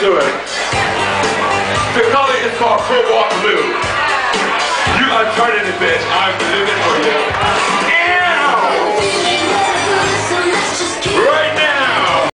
to it. The color is called Cobalt Blue. You alternative bitch, I'm living for you.